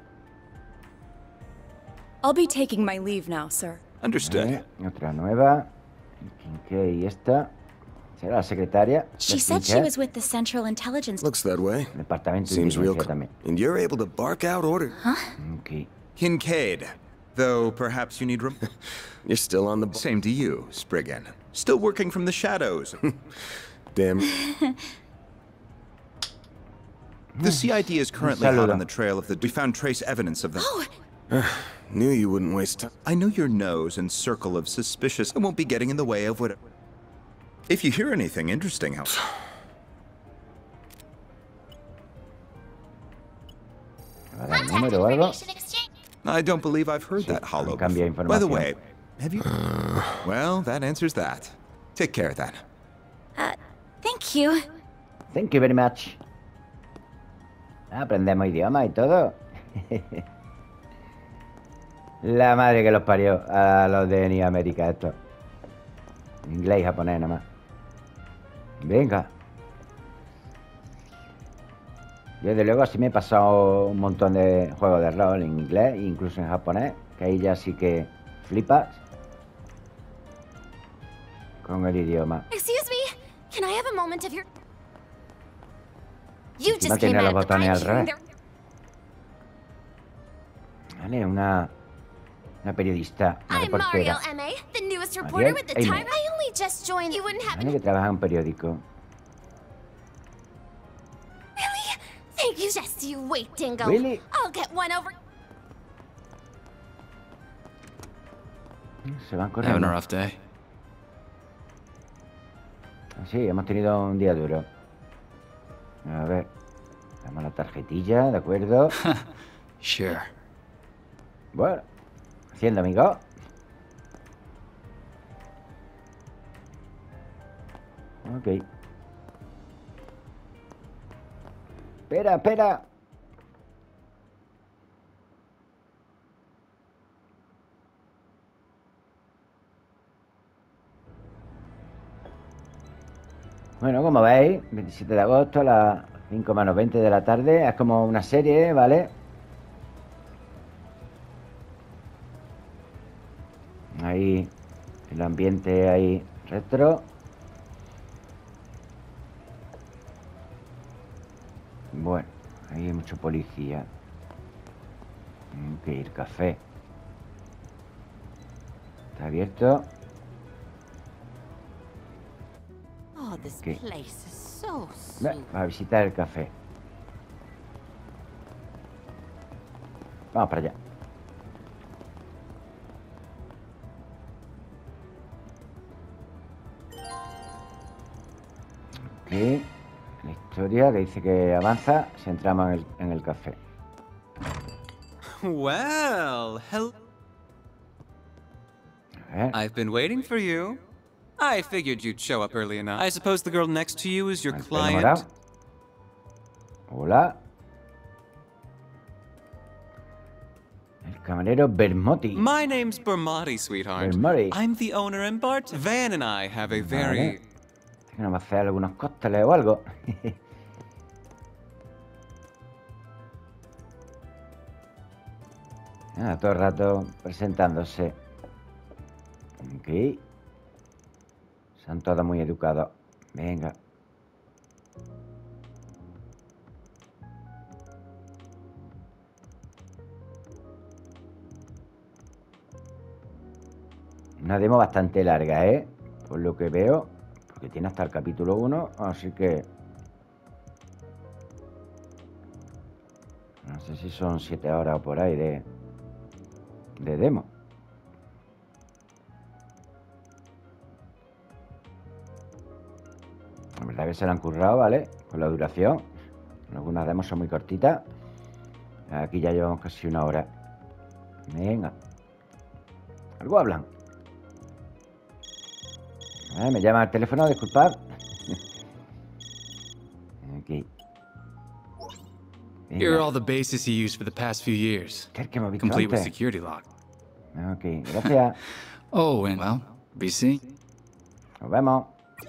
I'll be taking my leave now, sir. Understood. Vale, otra nueva. Kincaid y esta. ¿Será la secretaria? She said she was with the Central Intelligence. Looks that way. Departamento de Seems real. Inteligencia también. And you're able to bark out orders. Huh? Okay. Kincaid. Though perhaps you need room. You're still on the... Same to you, Spriggan. Still working from the shadows. Damn. The C I D is currently hot on the trail of the... We found trace evidence of the... Oh! Knew you wouldn't waste time. I know your nose and circle of suspicious. I won't be getting in the way of what... If you hear anything interesting, how... número o algo. I don't believe I've heard that hollow. Cambia By the información. way, have you... Well, that answers that. Take care then. Uh, thank you. Thank you very much. Aprendemos idiomas y todo. La madre que los parió a los de New América esto. Inglés y japonés nada más. Venga. Yo desde luego así me he pasado un montón de juegos de rol en inglés e incluso en japonés, que ahí ya sí que flipas con el idioma. Excuse me, can I have a moment of your... You Encima just came tiene los out of the botones al pine revés. there. Vale, una una periodista, una I'm Mario reportera. M A, the newest reporter Mariel with the M. Time. I only just joined. You wouldn't happen. Vale, que trabaja en un periódico. Really? Thank you. Just you wait, Dingo. Really? I'll get one over. Se van Having corriendo. a rough day. Sí, hemos tenido un día duro. A ver. Damos la tarjetilla, ¿de acuerdo? Sure. Bueno. Haciendo, amigo. Ok. Espera, espera. Bueno, como veis, veintisiete de agosto a las cinco menos veinte de la tarde. Es como una serie, ¿vale? Ahí el ambiente ahí retro. Bueno, ahí hay mucho policía. Hay que ir, café. Está abierto. Oh, this Okay. place is so Va sweet. a visitar el café. Vamos para allá. Aquí la historia que dice que avanza si entramos en el, en el café. Well, hello. I've been waiting for you. I figured you'd show up early enough. I suppose the girl next to you is your client. Hola. El camarero Bermotti. My name's Bermotti, sweetheart. Bermotti. I'm the owner and Bart. Van and I have a very... Vale. Que nos va a hacer algunos cócteles o algo. Ah, todo el rato presentándose. Ok. Son todos muy educados. Venga. Una demo bastante larga, ¿eh? Por lo que veo. Porque tiene hasta el capítulo uno. Así que... no sé si son siete horas o por ahí de... de demo. La verdad que se la han currado, ¿vale? Con la duración. Algunas demos son muy cortitas. Aquí ya llevamos casi una hora. Venga. Algo hablan. Eh, me llama al teléfono, disculpad. Aquí. Here are all the bases he used for the past few years. Complete with security lock. Ok, gracias. Oh, and well, B C. Nos vemos.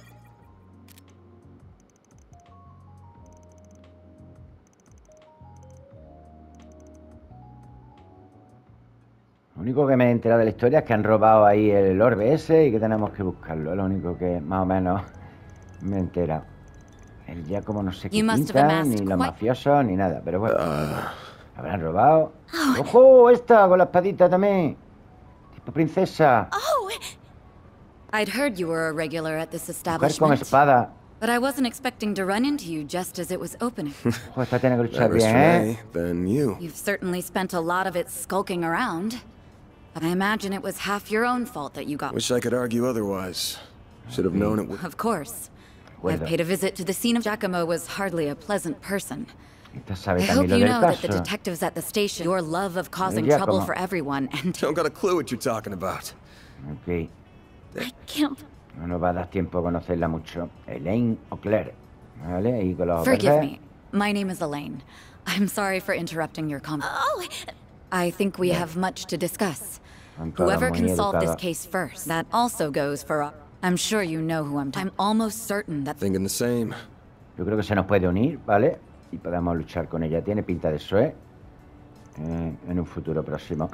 Lo único que me he enterado de la historia es que han robado ahí el orbe ese y que tenemos que buscarlo. Es lo único que más o menos me he enterado. Él ya como no sé qué pinta, ni los mafiosos, ni nada. Pero bueno, habrán robado. ¡Ojo! Esta con la espadita también. Tipo princesa. Oh, I'd heard you were a regular at this Mujer establishment. con espada. But I wasn't expecting to run into you just as it was opening. Ojo, esta tiene que luchar bien, ¿eh? Then you. You've certainly spent a lot of it skulking around. But I imagine it was half your own fault that you got... Wish I could argue otherwise. Should have known it would... Of course. I've paid a visit to the scene of Giacomo was hardly a pleasant person. I hope you know that the detectives at the station, your love of causing trouble for everyone, and... Don't got a clue what you're talking about. Ok. I can't... No nos va a dar tiempo a conocerla mucho. Elaine O'Clair. ¿Vale? Y con los Forgive verdes. me. My name is Elaine. I'm sorry for interrupting your conversation. Oh! I think we have much to discuss. Whoever can solve this case first, that also goes for... I'm sure you know who I'm talking. I'm almost certain that... Thinking the same. Yo creo que se nos puede unir, ¿vale? Y podemos luchar con ella. Tiene pinta de eso, ¿eh? Eh, en un futuro próximo.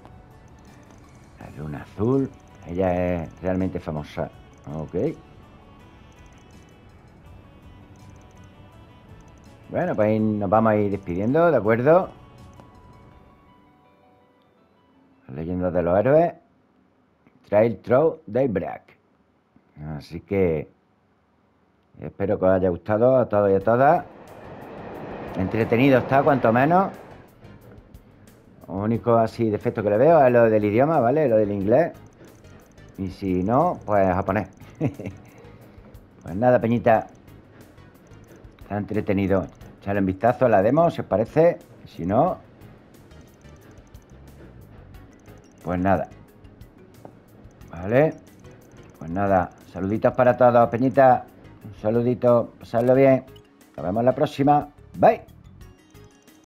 La luna azul. Ella es realmente famosa. Ok. Bueno, pues ahí nos vamos a ir despidiendo, ¿de acuerdo? Las leyendas de los héroes. Trail Through Daybreak. Así que espero que os haya gustado a todos y a todas. Entretenido está, cuanto menos. Lo único así defecto que le veo es lo del idioma, ¿vale? Lo del inglés. Y si no, pues japonés. Pues nada, peñita. Está entretenido. Echarle un vistazo a la demo, si os parece. Si no, pues nada. Vale. Pues nada. Saluditos para todos, peñita. Un saludito. Pasadlo bien. Nos vemos la próxima. Bye.